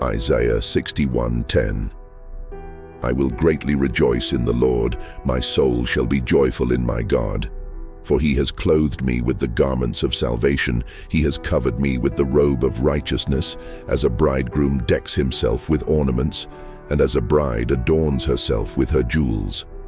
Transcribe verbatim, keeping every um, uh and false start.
Isaiah sixty-one ten. I will greatly rejoice in the Lord, my soul shall be joyful in my God. For he has clothed me with the garments of salvation, he has covered me with the robe of righteousness, as a bridegroom decks himself with ornaments, and as a bride adorns herself with her jewels.